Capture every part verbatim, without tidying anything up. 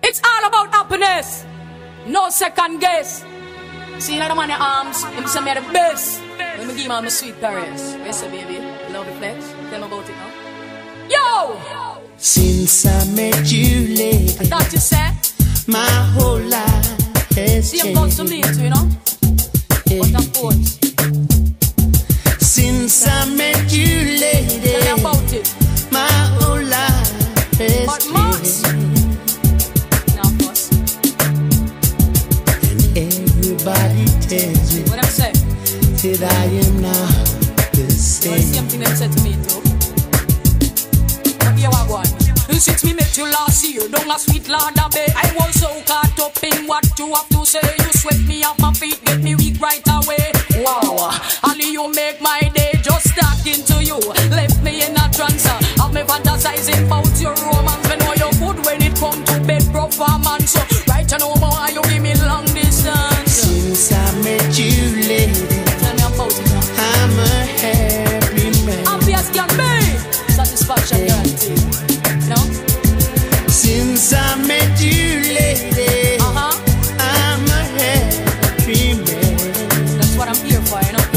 It's all about happiness. No second guess. See another man in your arms, him say me the best. Let me give him my sweet caress. Yes, baby. Love the flex. Tell me about it now. Yo! Since I met you, lady, I thought you said my whole life has see, changed. I'm close to me too, you know? Yeah. But of course. Since I met you, lady, Tell me about it. my whole life has But changed. Max, now of course. And everybody tells me What I'm saying? that I am not the The same. same thing them said to me too. But here I go on. Since me met you last year, down a sweet Lada Bay, I was so caught up in what you have to say. You swept me off my feet, get me weak right away. Wow, only you make my day. Just talking to you left me in a trance. Have me fantasizing about your romance. Me know you're good when it come to bed performance. So right now, more you give me long distance. Since I met you, lady, Tell me about it now. I'm a happy man. Happy as can be. Satisfaction guaranteed. No? Since I met you, lady, Uh-huh. I'm a happy man. That's what I'm here for, you know?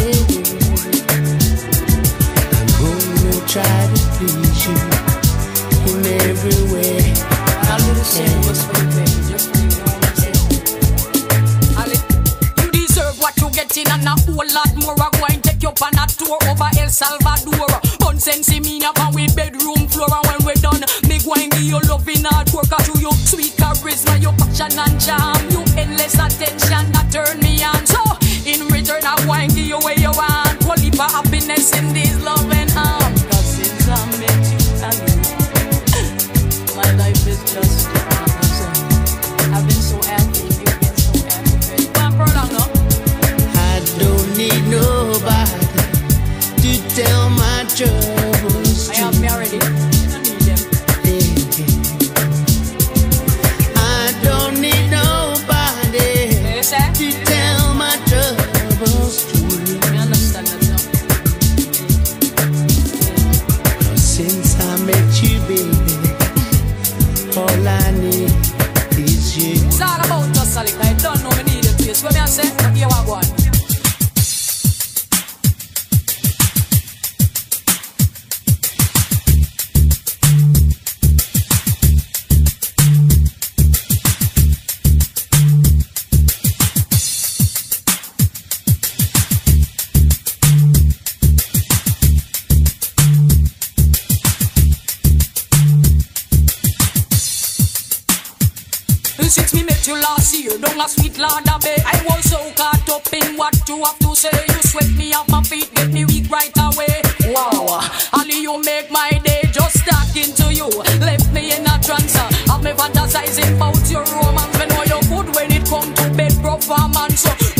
I'm gonna try to please you in every way. A little shame was for you, baby. Just for you, you know what I'm saying? Ali, you deserve what you getting and a whole lot more. I'm going to take you on a tour over El Salvador. Consensi me up on we bedroom floor. And when we're done, me going give you love in hard work. Cause you your sweet charisma, your passion and charm, you endless attention that turn me on. So, in return, I want to give you what you want. Only for happiness in this love and arms. Cause since I met you, and my life is just I've been so happy, you've been so happy, baby. But I'm proud of no? I don't need nobody to tell my troubles I to. have me already. I don't need them. I don't need nobody You say? to tell my troubles to. I understand that now. Since I met you, baby, all I need is you. It's all about us, Alik. I don't know me need a place. What me I say? But here I go on. Since me met you last year, down a sweet Lada Bay, I was so caught up in what you have to say. You swept me off my feet, get me weak right away. Wow, only you make my day. Just talking to you left me in a trance. Have me fantasizing about your romance. Me know you're good when it come to bed performance. So